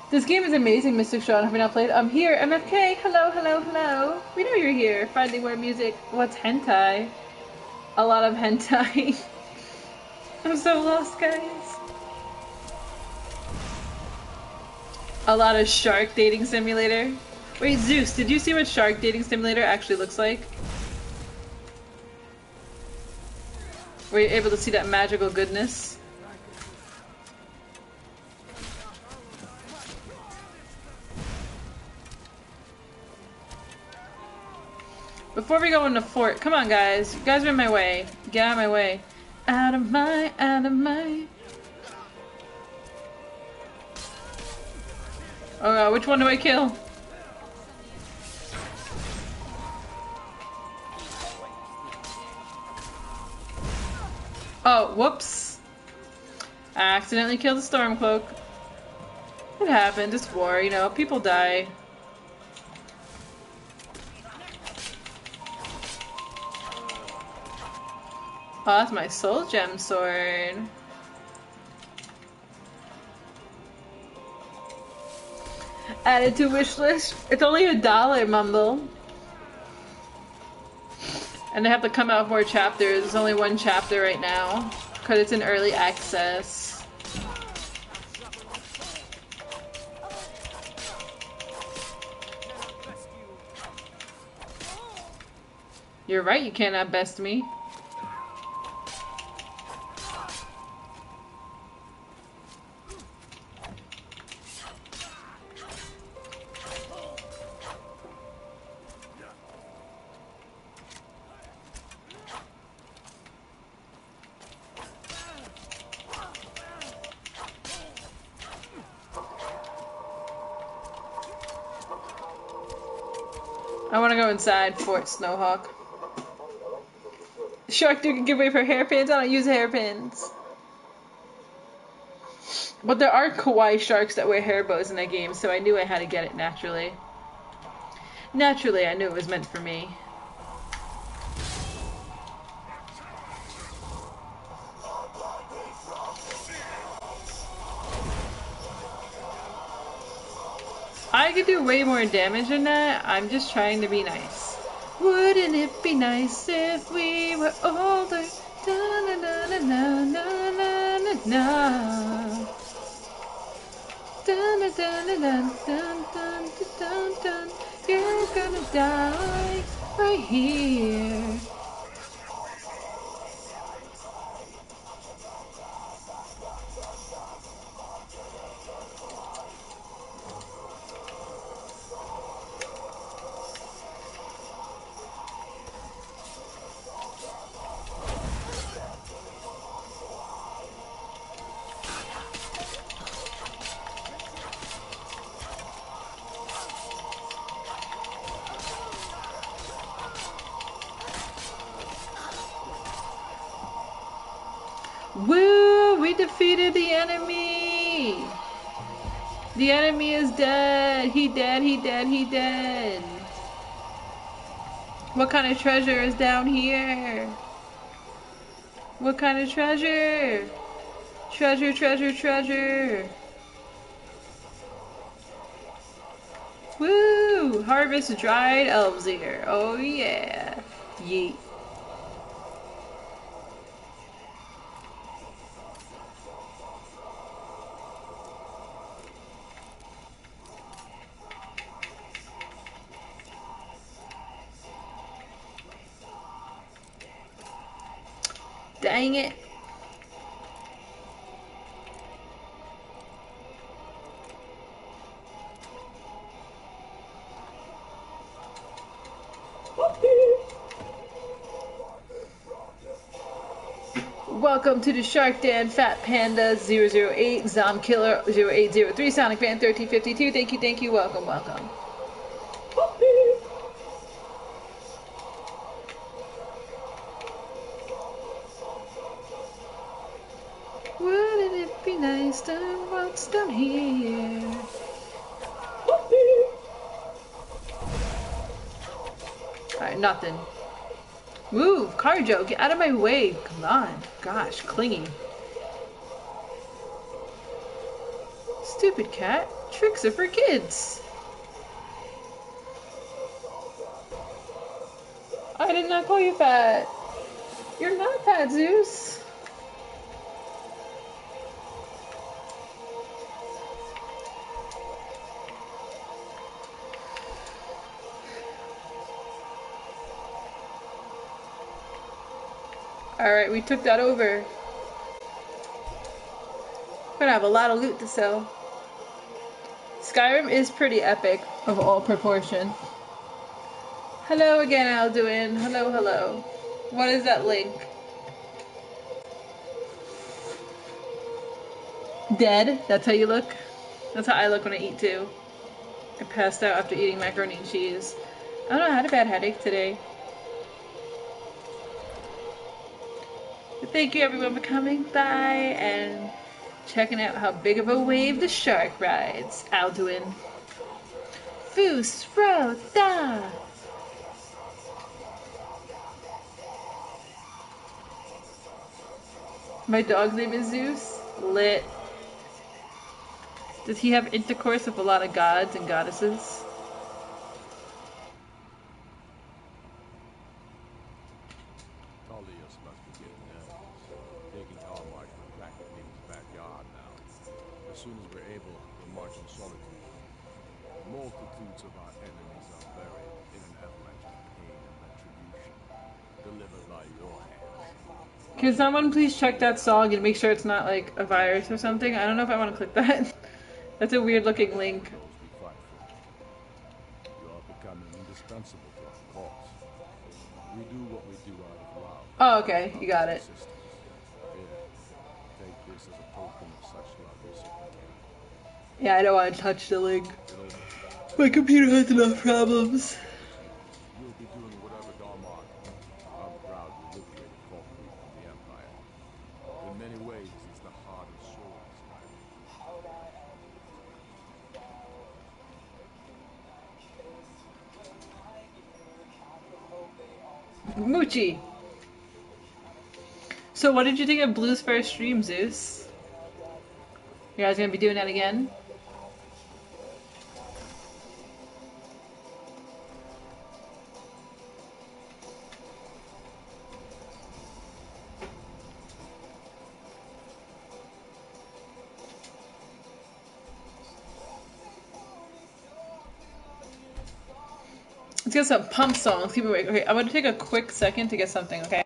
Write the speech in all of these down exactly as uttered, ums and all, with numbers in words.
This game is amazing, Mystic Sean. Have you not played? I'm here, M F K. Hello, hello, hello. We know you're here. Finding more music. What's hentai? A lot of hentai. I'm so lost, guys. A lot of Shark Dating Simulator. Wait, Zeus, did you see what Shark Dating Simulator actually looks like? Were you able to see that magical goodness? Before we go in the fort, come on guys. You guys are in my way. Get out of my way. Out of my, out of my. Oh god, which one do I kill? Oh, whoops. I accidentally killed the Stormcloak. It happened, it's war, you know, people die. Oh, that's my soul gem sword. Added to wish list. It's only a dollar, Mumble. And they have to come out with more chapters. There's only one chapter right now. Because it's in early access. You're right, you cannot best me. I want to go inside Fort Snowhawk. Shark Dude can give away for hairpins. I don't use hairpins. But there are kawaii sharks that wear hair bows in that game, so I knew I had to get it naturally. Naturally, I knew it was meant for me. I could do way more damage than that. I'm just trying to be nice. Wouldn't it be nice if we were older? Da na na na na na na na na. Dun dun dun dun dun dun dun dun. You're gonna die right here. Woo! We defeated the enemy! The enemy is dead! He dead, he dead, he dead! What kind of treasure is down here? What kind of treasure? Treasure, treasure, treasure! Woo! Harvest dried elves ear. Oh yeah! Yeet. Dang it. Welcome to the Shark Den, Fat Panda zero zero eight, Zom Killer zero eight zero three, Sonic Fan thirteen fifty-two. Thank you, thank you, welcome, welcome. Wouldn't it be nice to what's down here? Alright, nothing. Move, Carjo, get out of my way. Come on. Gosh, clingy. Stupid cat. Tricks are for kids. I did not call you fat. You're not fat, Zeus. Alright, we took that over. We're gonna have a lot of loot to sell. Skyrim is pretty epic of all proportion. Hello again, Alduin. Hello, hello. What is that link? Dead? That's how you look? That's how I look when I eat too. I passed out after eating macaroni and cheese. I don't know, I had a bad headache today. But thank you everyone for coming by and checking out how big of a wave the shark rides. Alduin. Foos, fro, da! My dog's name is Zeus. Lit. Does he have intercourse with a lot of gods and goddesses? Tullius must be getting nervous. Taking our march from practically in his backyard now. As soon as we're able, we'll march in solitude. Multitudes of our enemies are buried in an avalanche of pain and retribution, delivered by your hands. Can someone please check that song and make sure it's not like a virus or something? I don't know if I want to click that. That's a weird looking link. Those we fight for. You are becoming indispensable to our cause. We do what we do out of love. Oh, okay, you got it. Here, take this as a token of such love reciprocated. Yeah, I don't want to touch the link. My computer has enough problems. You'll be doing whatever Darmok, our proudly liberated folk group from the Empire. In many ways, it's the heart and soul of Skyrim. Moochie. So what did you think of Blue's first stream, Zeus? You guys gonna be doing that again? Let's get some pump songs. Keep it awake. Okay, I'm gonna take a quick second to get something, okay?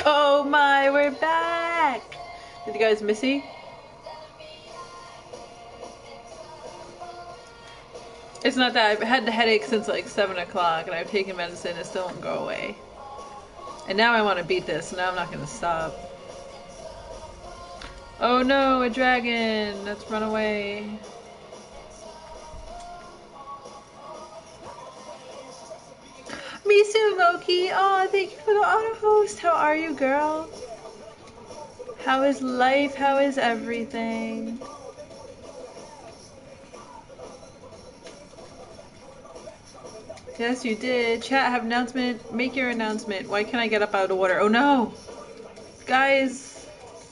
Oh my, we're back! Did you guys miss me? It's not that. I've had the headache since like seven o'clock and I've taken medicine, it still won't go away. And now I want to beat this, now I'm not gonna stop. Oh no, a dragon! Let's run away. Misu Moki! Oh, thank you for the auto host! How are you, girl? How is life? How is everything? Yes, you did. Chat, have announcement. Make your announcement. Why can't I get up out of the water? Oh no! Guys!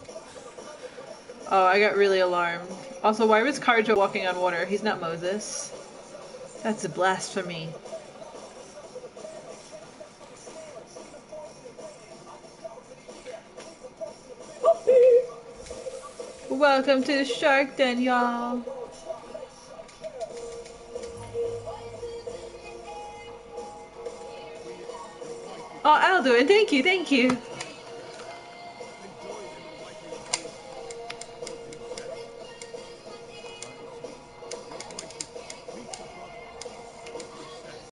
Oh, I got really alarmed. Also, why was Karjo walking on water? He's not Moses. That's a blasphemy. Welcome to the Shark Den, y'all. Oh, I'll do it. Thank you, thank you.